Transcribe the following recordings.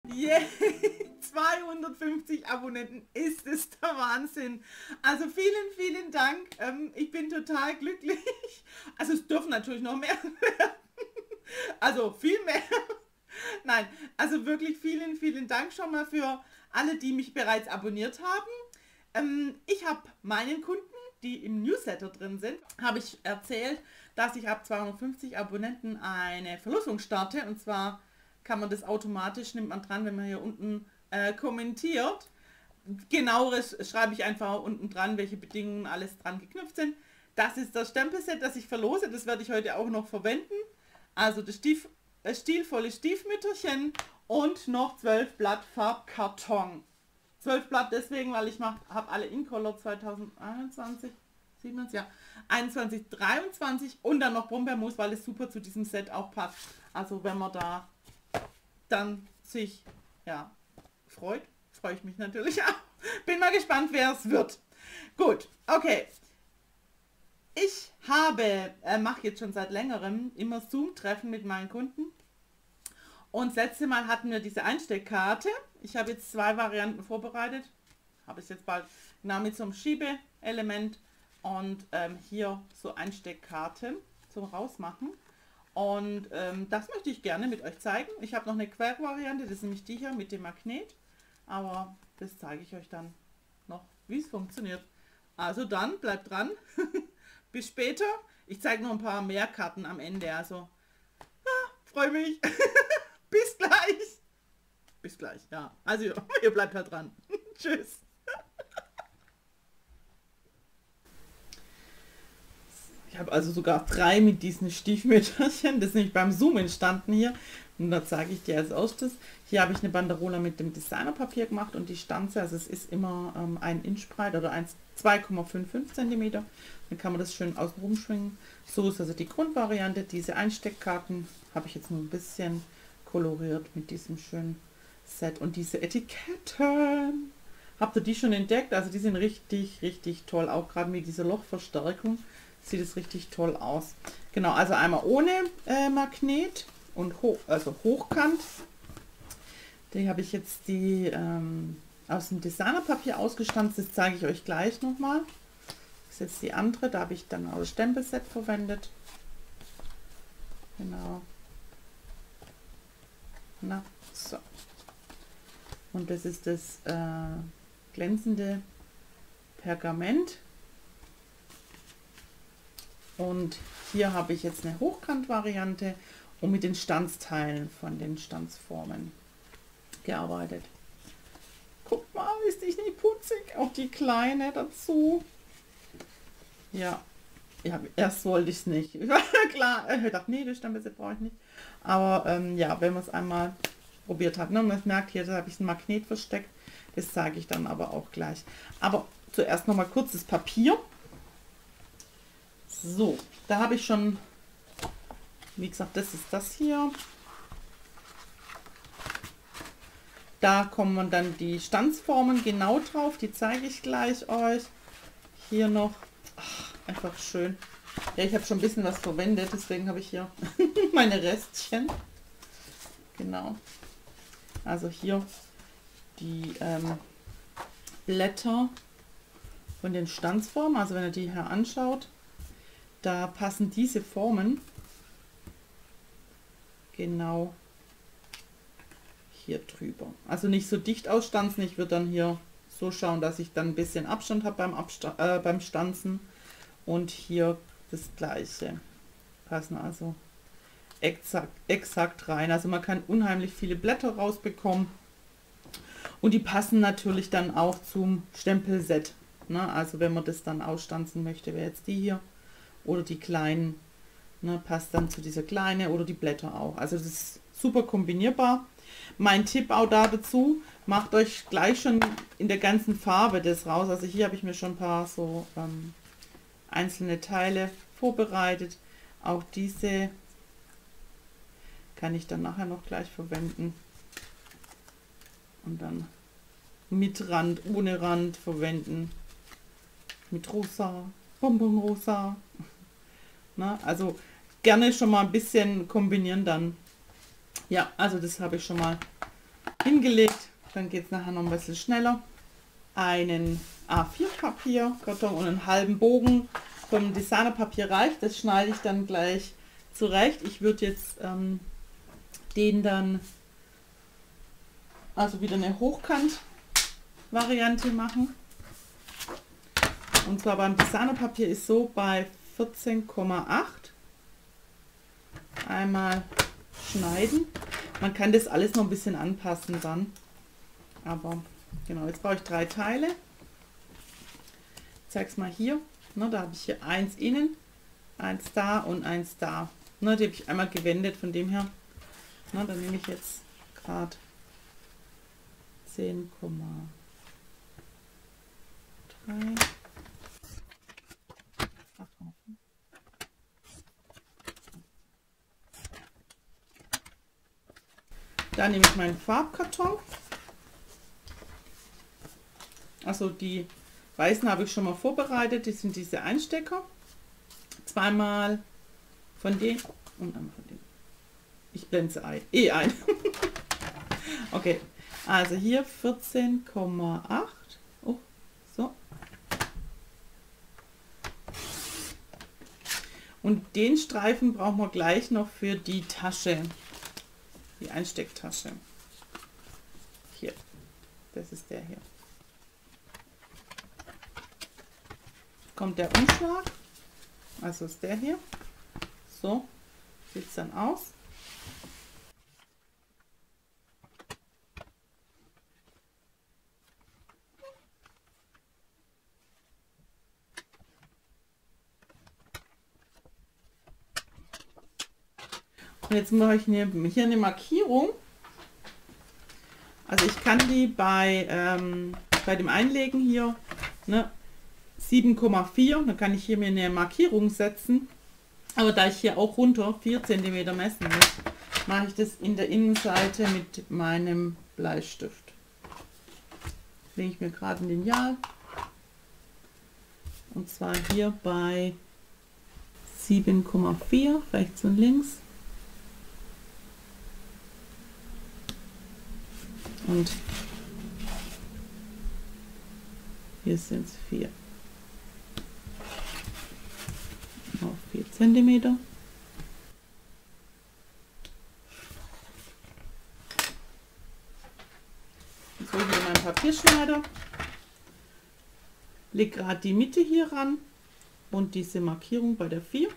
Yeah, 250 Abonnenten, ist es der Wahnsinn. Also vielen, vielen Dank. Ich bin total glücklich. Also es dürfen natürlich noch mehr werden. Also viel mehr. Nein, also wirklich vielen, vielen Dank schon mal für alle, die mich bereits abonniert haben. Ich habe meinen Kunden, die im Newsletter drin sind, habe ich erzählt, dass ich ab 250 Abonnenten eine Verlosung starte. Und zwar kann man das automatisch, nimmt man dran, wenn man hier unten kommentiert. Genaueres schreibe ich einfach unten dran, welche Bedingungen alles dran geknüpft sind. Das ist das Stempelset, das ich verlose. Das werde ich heute auch noch verwenden. Also das stilvolle Stiefmütterchen und noch 12 Blatt Farbkarton. 12 Blatt deswegen, weil ich habe alle Incolor 2021, 27, ja, 21, 23 und dann noch Brombeermus, weil es super zu diesem Set auch passt. Also wenn man da dann sich, ja, freue ich mich natürlich auch. Bin mal gespannt, wer es wird. Gut, okay. Ich mache jetzt schon seit längerem immer Zoom-Treffen mit meinen Kunden. Und das letzte Mal hatten wir diese Einsteckkarte. Ich habe jetzt 2 Varianten vorbereitet. Habe ich jetzt bald genau mit so einem Schiebeelement und hier so Einsteckkarten zum Rausmachen. Und das möchte ich gerne mit euch zeigen. Ich habe noch eine Quervariante, das ist nämlich die hier mit dem Magnet. Aber das zeige ich euch dann noch, wie es funktioniert. Also dann, bleibt dran. Bis später. Ich zeige noch ein paar mehr Karten am Ende. Also, freue mich. Bis gleich. Bis gleich, ja. Also, ihr bleibt da dran. Tschüss. Ich habe also sogar 3 mit diesen Stiefmütterchen. Das ist nicht beim Zoom entstanden hier. Und da zeige ich dir als erstes. Hier habe ich eine Banderola mit dem Designerpapier gemacht und die Stanze, also es ist immer 1 Inch breit oder 2,55 cm. Dann kann man das schön außen rumschwingen. So ist also die Grundvariante. Diese Einsteckkarten habe ich jetzt nur ein bisschen koloriert mit diesem schönen Set. Und diese Etiketten, habt ihr die schon entdeckt? Also die sind richtig, richtig toll. Auch gerade mit dieser Lochverstärkung sieht es richtig toll aus. Genau, also einmal ohne Magnet und hochkant. Die habe ich jetzt aus dem Designerpapier ausgestanzt. Das zeige ich euch gleich nochmal. Das ist jetzt die andere. Da habe ich dann auch das Stempelset verwendet. Genau. Na, so. Und das ist das glänzende Pergament. Und hier habe ich jetzt eine Hochkant-Variante und mit den Stanzteilen von den Stanzformen gearbeitet. Guckt mal, ist die nicht putzig? Auch die kleine dazu. Ja, erst wollte ich es nicht. Klar, ich dachte, nee, das Stempelset brauche ich nicht. Aber ja, wenn man es einmal probiert hat, ne, man merkt hier, da habe ich ein Magnet versteckt. Das zeige ich dann aber auch gleich. Aber zuerst noch mal kurz das Papier. So, da habe ich schon, wie gesagt, das ist das hier. Da kommen dann die Stanzformen genau drauf, die zeige ich gleich euch. Hier noch, ach, einfach schön. Ja, ich habe schon ein bisschen was verwendet, deswegen habe ich hier meine Restchen. Genau. Also hier die Blätter von den Stanzformen, also wenn ihr die hier anschaut, da passen diese Formen genau hier drüber. Also nicht so dicht ausstanzen. Ich würde dann hier so schauen, dass ich dann ein bisschen Abstand habe beim Stanzen. Und hier das gleiche. Passen also exakt rein. Also man kann unheimlich viele Blätter rausbekommen. Und die passen natürlich dann auch zum Stempelset. Ne? Also wenn man das dann ausstanzen möchte, wäre jetzt die hier. Oder die kleinen, ne, passt dann zu dieser kleine oder die Blätter auch. Also das ist super kombinierbar. Mein Tipp auch da dazu, macht euch gleich schon in der ganzen Farbe das raus. Also hier habe ich mir schon ein paar so einzelne Teile vorbereitet. Auch diese kann ich dann nachher noch gleich verwenden. Und dann mit Rand, ohne Rand verwenden. Mit rosa, Bonbonrosa. Na, also gerne schon mal ein bisschen kombinieren dann. Ja, also das habe ich schon mal hingelegt. Dann geht es nachher noch ein bisschen schneller. Einen A4-Papierkarton und einen halben Bogen vom Designerpapier reicht. Das schneide ich dann gleich zurecht. Ich würde jetzt den dann also wieder eine Hochkant-Variante machen. Und zwar beim Designerpapier ist so bei 14,8 einmal schneiden. Man kann das alles noch ein bisschen anpassen dann. Aber genau, jetzt brauche ich 3 Teile. Ich zeige es mal hier. Ne, da habe ich hier eins innen, eins da und eins da. Ne, die habe ich einmal gewendet, von dem her. Ne, dann nehme ich jetzt gerade 10,3. Da nehme ich meinen Farbkarton. Also die weißen habe ich schon mal vorbereitet. Die sind diese Einstecker. Zweimal von denen und einmal von denen. Ich blende es ein. Okay, also hier 14,8. Oh, so. Und den Streifen brauchen wir gleich noch für die Tasche. Die Einstecktasche. Hier. Das ist der hier. Kommt der Umschlag. Also ist der hier. So sieht es dann aus. Und jetzt mache ich hier eine Markierung. Also ich kann die bei dem Einlegen hier, ne, 7,4, dann kann ich hier mir eine Markierung setzen. Aber da ich hier auch runter 4 cm messen muss, mache ich das in der Innenseite mit meinem Bleistift. Lege ich mir gerade ein Lineal. Und zwar hier bei 7,4 rechts und links. Und hier sind es 4. Auf 4 cm. Jetzt hole ich wieder meinen Papierschneider, lege gerade die Mitte hier ran und diese Markierung bei der 4.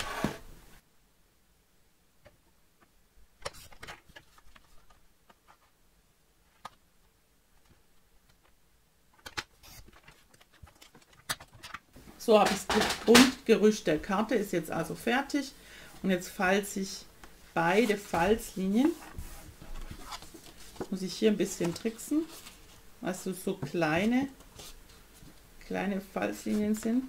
So habe ich das Grundgerüst der Karte, ist jetzt also fertig. Und jetzt falze ich beide Falzlinien. Muss ich hier ein bisschen tricksen, also so kleine Falzlinien sind.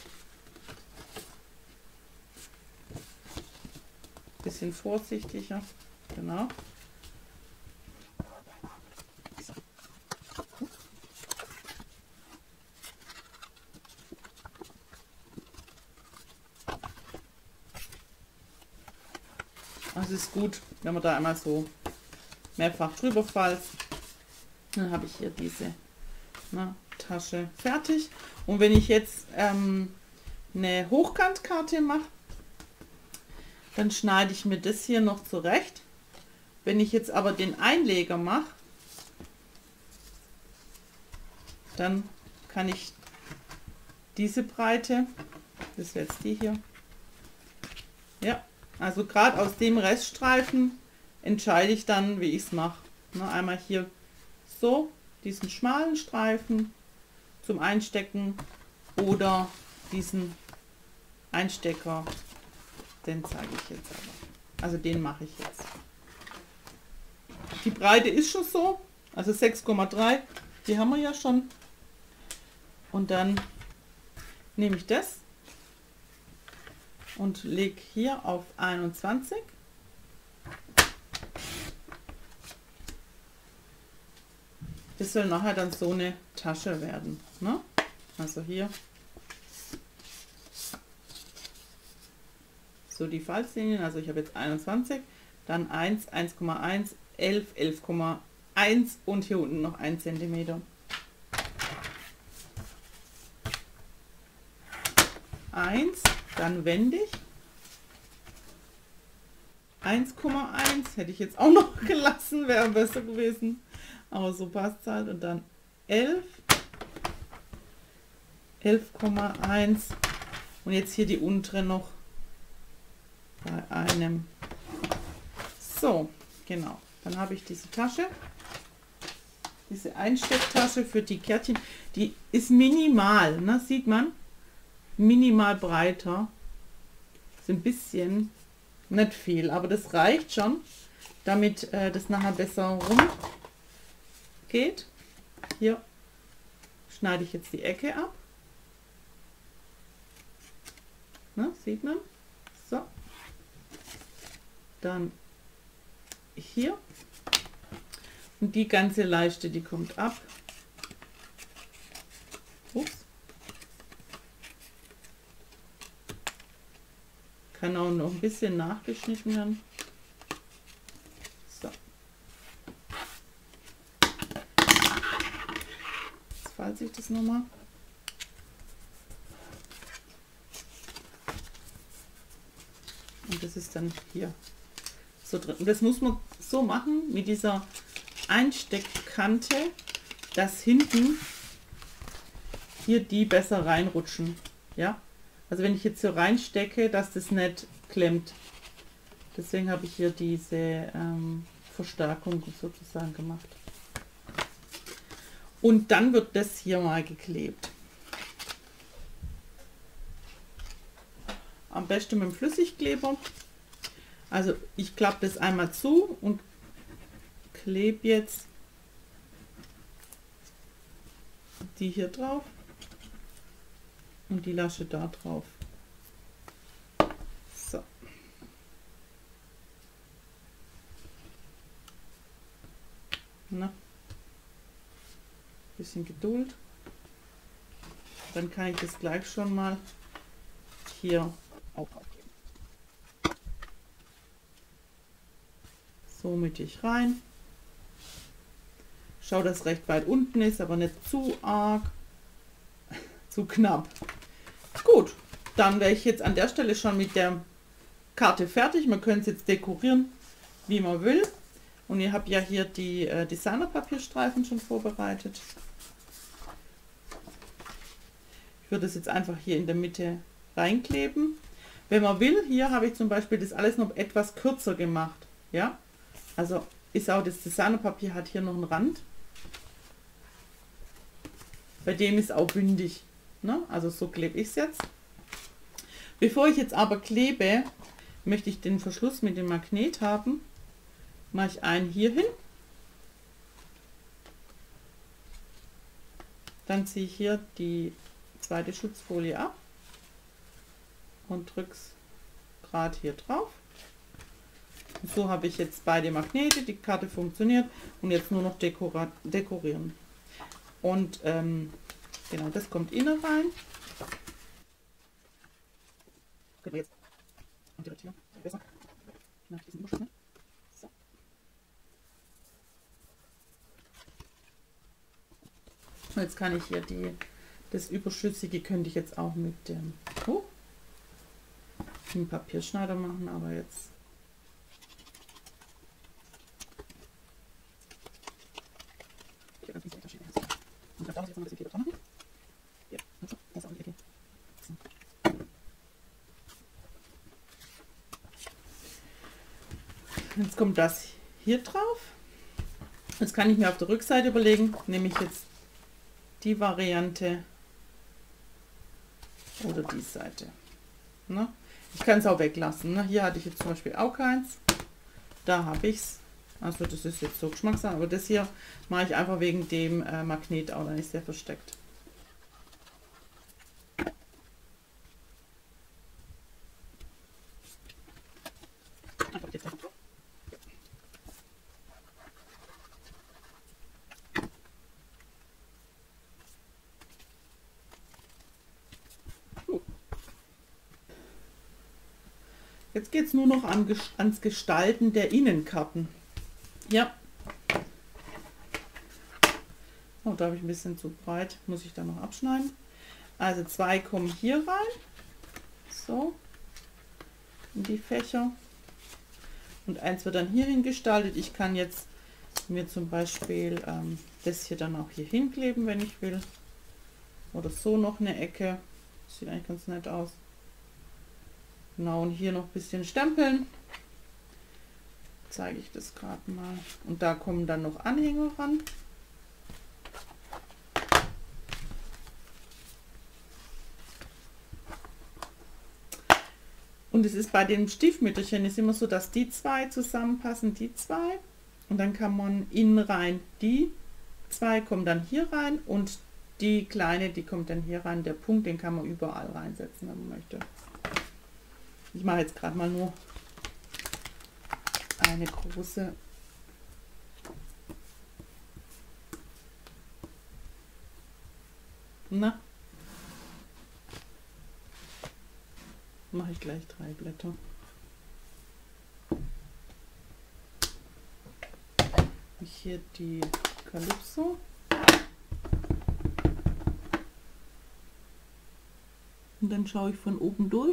Bisschen vorsichtiger, genau. Also ist gut, wenn man da einmal so mehrfach drüber falzt. Dann habe ich hier diese Tasche fertig. Und wenn ich jetzt eine Hochkantkarte mache, dann schneide ich mir das hier noch zurecht. Wenn ich jetzt aber den Einleger mache, dann kann ich diese Breite, das wäre jetzt die hier, ja, also gerade aus dem Reststreifen entscheide ich dann, wie ich es mache. Einmal hier so, diesen schmalen Streifen zum Einstecken oder diesen Einstecker, den zeige ich jetzt aber. Also den mache ich jetzt. Die Breite ist schon so, also 6,3, die haben wir ja schon. Und dann nehme ich das und lege hier auf 21. Das soll nachher dann so eine Tasche werden. Ne? Also hier so die Falzlinien, also ich habe jetzt 21, dann 1, 1,1, 11, 11,1 1 und hier unten noch 1 cm. 1, dann wendig. 1,1 hätte ich jetzt auch noch gelassen, wäre besser gewesen. Aber so passt es halt. Und dann 11. 11,1. Und jetzt hier die untere noch bei einem. So, genau. Dann habe ich diese Tasche. Diese Einstecktasche für die Kärtchen. Die ist minimal, ne? Sieht man? Minimal breiter. Ist ein bisschen, nicht viel, aber das reicht schon, damit das nachher besser rumgeht. Hier schneide ich jetzt die Ecke ab. Ne, sieht man? So. Dann hier. Und die ganze Leiste, die kommt ab. Ups. Kann auch noch ein bisschen nachgeschnitten werden. So. Jetzt falte ich das nochmal. Und das ist dann hier so drin. Und das muss man so machen mit dieser Einsteckkante, dass hinten hier die besser reinrutschen. Ja? Also wenn ich jetzt so reinstecke, dass das nicht klemmt. Deswegen habe ich hier diese Verstärkung sozusagen gemacht. Und dann wird das hier mal geklebt. Am besten mit dem Flüssigkleber. Also ich klappe das einmal zu und klebe jetzt die hier drauf. Und die Lasche da drauf. So. Na. Bisschen Geduld. Dann kann ich das gleich schon mal hier auch abgeben. So mittig rein. Schau, dass recht weit unten ist, aber nicht zu arg. Zu knapp. Gut, dann wäre ich jetzt an der Stelle schon mit der Karte fertig. Man könnte es jetzt dekorieren, wie man will. Und ihr habt ja hier die Designerpapierstreifen schon vorbereitet. Ich würde es jetzt einfach hier in der Mitte reinkleben. Wenn man will, hier habe ich zum Beispiel das alles noch etwas kürzer gemacht. Ja, also ist auch das Designerpapier hat hier noch einen Rand. Bei dem ist auch bündig. Ne? Also so klebe ich es jetzt. Bevor ich jetzt aber klebe, möchte ich den Verschluss mit dem Magnet haben. Mache ich einen hier hin. Dann ziehe ich hier die zweite Schutzfolie ab und drücke es gerade hier drauf. Und so habe ich jetzt beide Magnete, die Karte funktioniert und jetzt nur noch dekorieren. Und genau, das kommt innen rein. Können wir jetzt direkt hier besser nach diesem Überschuss. So. Und jetzt kann ich hier das Überschüssige könnte ich jetzt auch mit dem Papierschneider machen, aber jetzt und dann darf ich jetzt noch ein bisschen Kleber dran machen. Ja, das ist auch die Ecke. So. Jetzt kommt das hier drauf. Jetzt kann ich mir auf der Rückseite überlegen, nehme ich jetzt die Variante oder die Seite. Ne? Ich kann es auch weglassen. Ne? Hier hatte ich jetzt zum Beispiel auch keins. Da habe ich es. Also das ist jetzt so Geschmackssache, aber das hier mache ich einfach wegen dem Magnet auch, dann ist der versteckt. Jetzt geht es nur noch ans Gestalten der Innenkarten. Ja, Oh, da habe ich ein bisschen zu breit, muss ich da noch abschneiden. Also 2 kommen hier rein, so, in die Fächer. Und eins wird dann hierhin gestaltet. Ich kann jetzt mir zum Beispiel das hier dann auch hier hinkleben, wenn ich will. Oder so noch eine Ecke. Sieht eigentlich ganz nett aus. Genau, und hier noch ein bisschen stempeln. Zeige ich das gerade mal. Und da kommen dann noch Anhänger ran. Und es ist bei den Stiefmütterchen ist immer so, dass die zwei zusammenpassen, die zwei. Und dann kann man innen rein, die zwei kommen dann hier rein und die kleine, die kommt dann hier rein. Der Punkt, den kann man überall reinsetzen, wenn man möchte. Ich mache jetzt gerade mal nur eine große. Na, mache ich gleich 3 Blätter. Hier die Calypso. Und dann schaue ich von oben durch.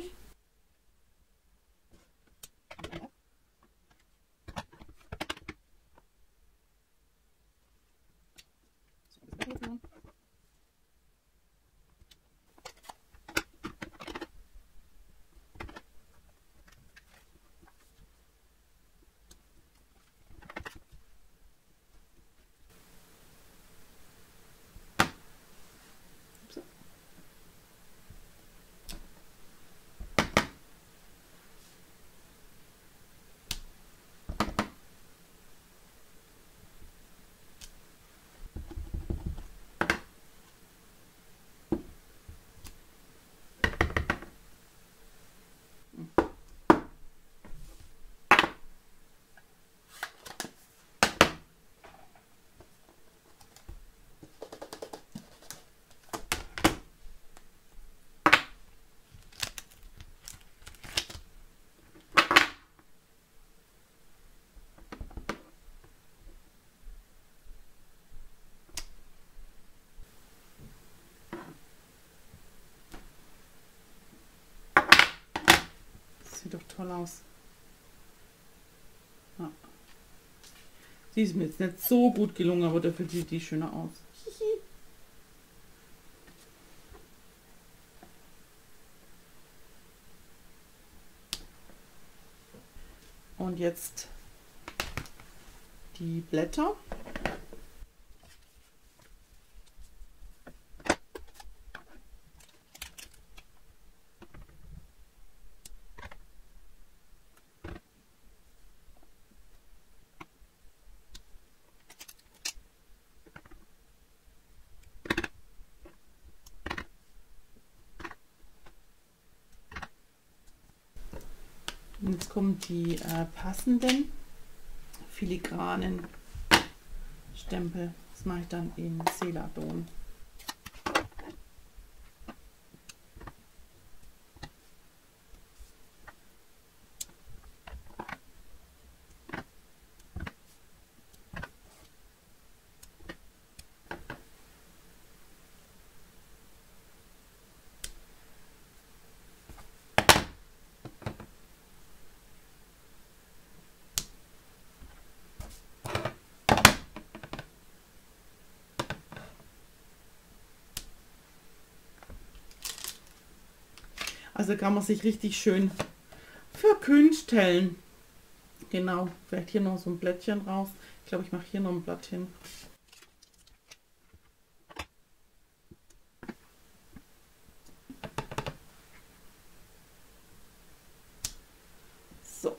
Sieht doch toll aus. Ja. Die ist mir jetzt nicht so gut gelungen, aber dafür sieht die schöner aus. Und jetzt die Blätter. Und jetzt kommen die passenden filigranen Stempel. Das mache ich dann in Celadon. Also kann man sich richtig schön verkünsteln. Genau, vielleicht hier noch so ein Blättchen raus. Ich glaube, ich mache hier noch ein Blatt hin. So.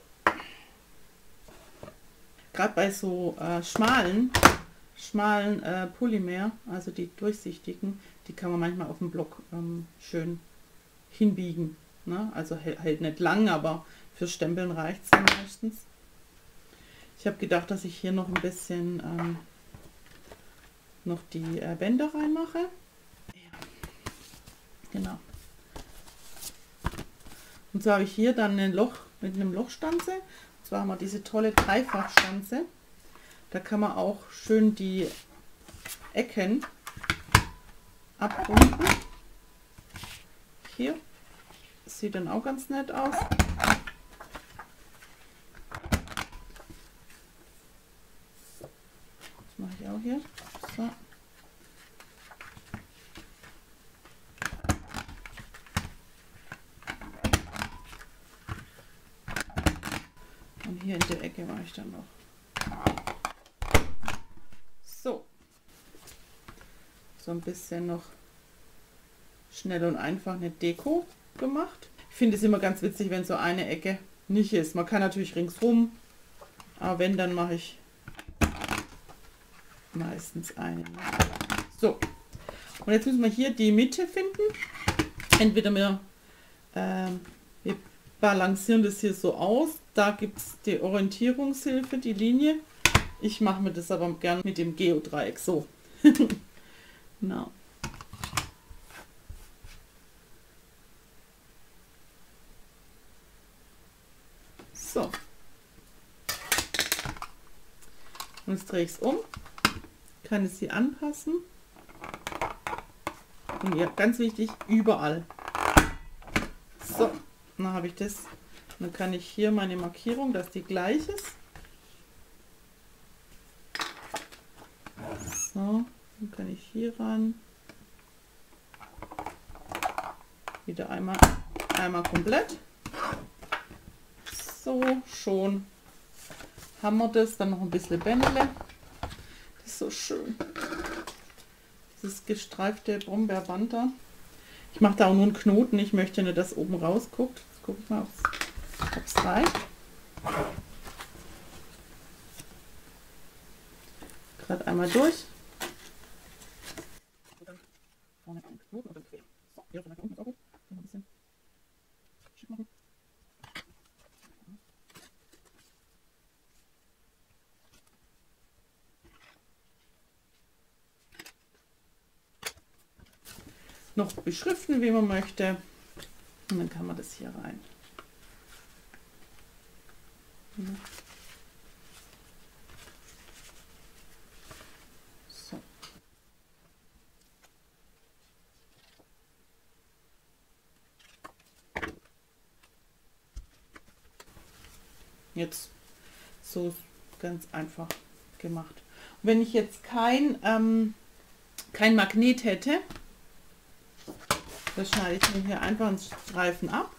Gerade bei so schmalen Polymer, also die durchsichtigen, die kann man manchmal auf dem Block schön hinbiegen. Ne? Also hält nicht lang, aber für Stempeln reicht es dann meistens. Ich habe gedacht, dass ich hier noch ein bisschen noch die Bänder reinmache. Ja. Genau. Und so habe ich hier dann ein Loch mit einem Lochstanze. Und zwar haben wir diese tolle Dreifachstanze. Da kann man auch schön die Ecken abrunden. Hier sieht dann auch ganz nett aus. Das mache ich auch hier. So. Und hier in der Ecke mache ich dann noch. So. So ein bisschen noch schnell und einfach eine Deko gemacht. Ich finde es immer ganz witzig, wenn so eine Ecke nicht ist. Man kann natürlich ringsrum, aber wenn, dann mache ich meistens eine. So, und jetzt müssen wir hier die Mitte finden. Entweder wir balancieren das hier so aus. Da gibt es die Orientierungshilfe, die Linie. Ich mache mir das aber gern mit dem Geodreieck so. Genau. So. Und jetzt drehe ich es um. Kann es hier anpassen. Und ja, ganz wichtig, überall. So, dann habe ich das. Dann kann ich hier meine Markierung, dass die gleich ist. So, dann kann ich hier ran. Wieder einmal komplett. So, schon haben wir das. Dann noch ein bisschen Bändele. Das ist so schön. Dieses gestreifte Brombeerband da. Ich mache da auch nur einen Knoten. Ich möchte nicht, dass oben rausguckt. Jetzt gucke ich mal, ob es reicht. Gerade einmal durch. Vorne einen Knoten und dann quer. So, hier von unten ist auch gut. Noch ein bisschen schick machen. Noch beschriften, wie man möchte. Und dann kann man das hier rein. So. Jetzt so ganz einfach gemacht. Und wenn ich jetzt kein Magnet hätte, das schneide ich mir hier einfach einen Streifen ab.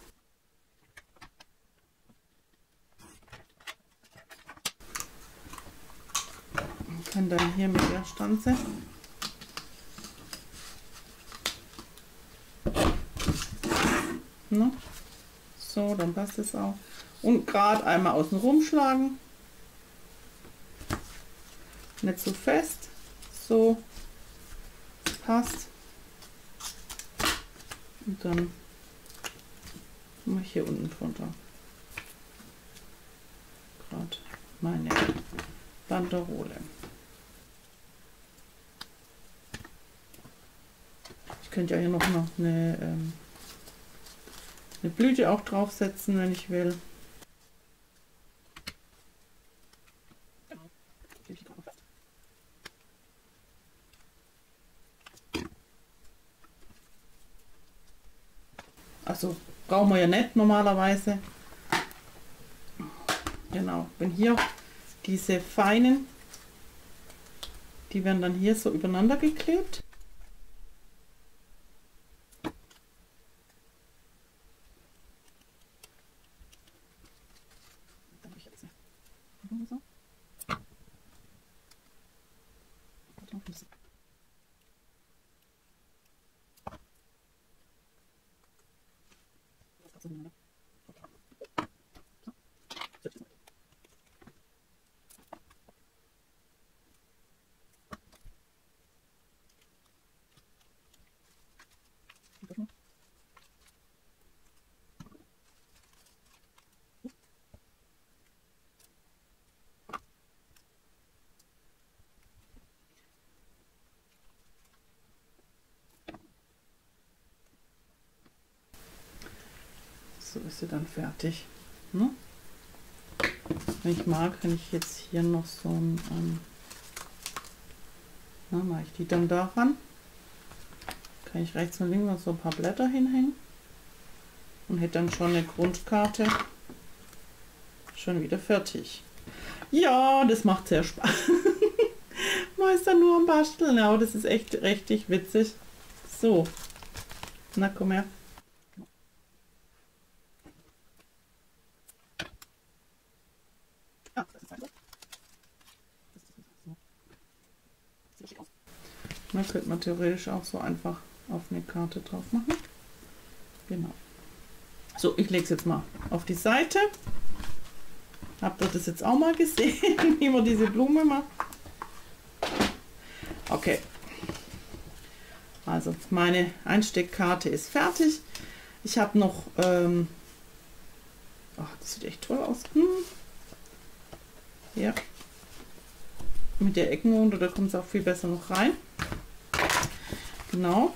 Und kann dann hier mit der Stanze so, dann passt es auch. Und gerade einmal außen rumschlagen. Nicht so fest. So passt. Und dann mache ich hier unten drunter gerade meine Banderole. Ich könnte ja hier noch eine Blüte auch draufsetzen, wenn ich will. Also brauchen wir ja nicht normalerweise. Genau, wenn hier diese feinen, die werden dann hier so übereinander geklebt. So ist sie dann fertig. Ne? Wenn ich mag, kann ich jetzt hier noch so ein Na, mache ich die dann daran. Kann ich rechts und links noch so ein paar Blätter hinhängen. Und hätte dann schon eine Grundkarte schon wieder fertig. Ja, das macht sehr Spaß. Man ist dann nur am Basteln, aber das ist echt richtig witzig. So, na komm her. Da könnte man theoretisch auch so einfach auf eine Karte drauf machen. Genau. So, ich lege es jetzt mal auf die Seite. Habt ihr das jetzt auch mal gesehen, wie man diese Blume macht? Okay. Also meine Einsteckkarte ist fertig. Ich habe noch, oh, das sieht echt toll aus. Ja. Mit der Eckenrunde, da kommt es auch viel besser noch rein. Genau.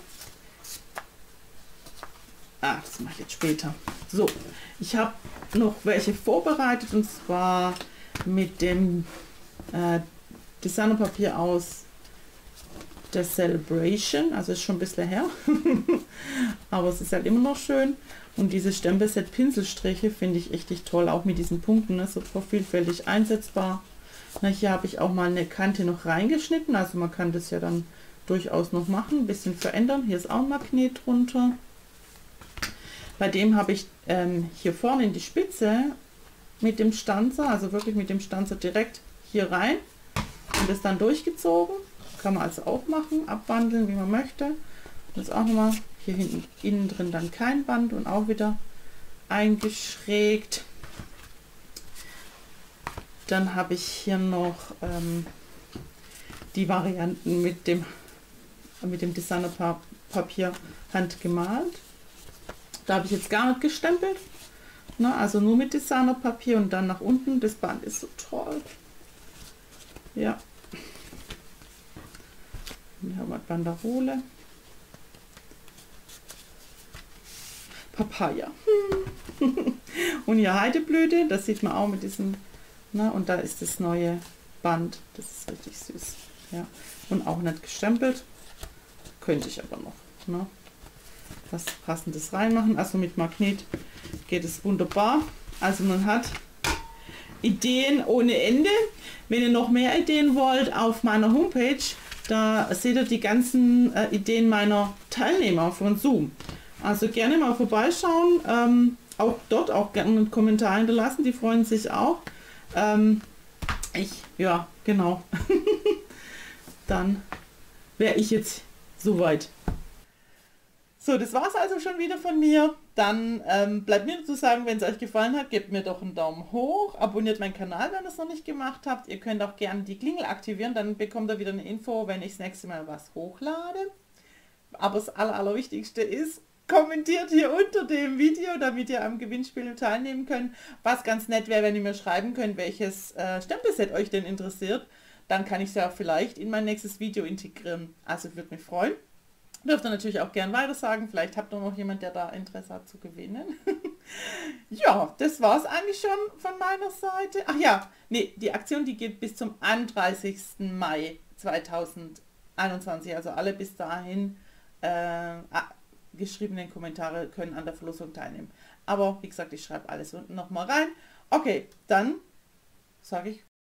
Ah, das mache ich jetzt später. So, ich habe noch welche vorbereitet, und zwar mit dem Designerpapier aus der Celebration. Also ist schon ein bisschen her, aber es ist halt immer noch schön. Und diese Stempelset Pinselstriche finde ich richtig toll, auch mit diesen Punkten, ne, super vielfältig einsetzbar. Na, hier habe ich auch mal eine Kante noch reingeschnitten, also man kann das ja dann durchaus noch machen, ein bisschen verändern. Hier ist auch ein Magnet drunter. Bei dem habe ich hier vorne in die Spitze mit dem Stanzer, also wirklich mit dem Stanzer direkt hier rein und das dann durchgezogen. Kann man also auch machen, abwandeln, wie man möchte. Und jetzt auch nochmal hier hinten innen drin dann kein Band und auch wieder eingeschrägt. Dann habe ich hier noch die Varianten mit dem Designerpapier handgemalt. Da habe ich jetzt gar nicht gestempelt. Na, also nur mit Designerpapier und dann nach unten. Das Band ist so toll. Ja. Hier haben wir Banderole. Papaya. Und hier Heideblüte, das sieht man auch mit diesem, na, und da ist das neue Band. Das ist richtig süß. Ja. Und auch nicht gestempelt. Könnte ich aber noch. Ne? Was Passendes reinmachen. Also mit Magnet geht es wunderbar. Also man hat Ideen ohne Ende. Wenn ihr noch mehr Ideen wollt, auf meiner Homepage, da seht ihr die ganzen Ideen meiner Teilnehmer von Zoom. Also gerne mal vorbeischauen. Auch dort auch gerne einen Kommentar hinterlassen. Die freuen sich auch. Ja, genau. Dann wäre ich jetzt soweit. So, das war es also schon wieder von mir. Dann bleibt mir nur zu sagen, wenn es euch gefallen hat, gebt mir doch einen Daumen hoch, abonniert meinen Kanal, wenn ihr es noch nicht gemacht habt. Ihr könnt auch gerne die Klingel aktivieren, dann bekommt ihr wieder eine Info, wenn ich das nächste Mal was hochlade. Aber das Allerwichtigste ist, kommentiert hier unter dem Video, damit ihr am Gewinnspiel teilnehmen könnt. Was ganz nett wäre, wenn ihr mir schreiben könnt, welches Stempelset euch denn interessiert. Dann kann ich es ja auch vielleicht in mein nächstes Video integrieren. Also würde mich freuen. Dürft ihr natürlich auch gern weiter sagen. Vielleicht habt ihr noch jemand, der da Interesse hat zu gewinnen. Ja, das war es eigentlich schon von meiner Seite. Ach ja, nee, die Aktion, die geht bis zum 31. Mai 2021. Also alle bis dahin geschriebenen Kommentare können an der Verlosung teilnehmen. Aber wie gesagt, ich schreibe alles unten nochmal rein. Okay, dann sage ich